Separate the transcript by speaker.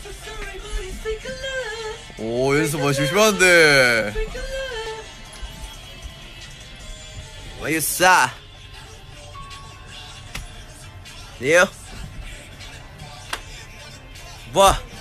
Speaker 1: 오, 연습 뭐 심심한데. What you say? You? 뭐?